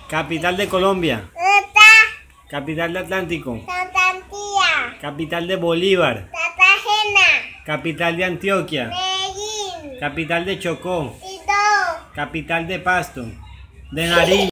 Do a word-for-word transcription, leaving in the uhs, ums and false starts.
Capital de Colombia. Eta. Capital de Atlántico. Santander. Capital de Bolívar. Cartagena. Capital de Antioquia. Medellín. Capital de Chocó. Quito. Capital de Pasto. De Nariño.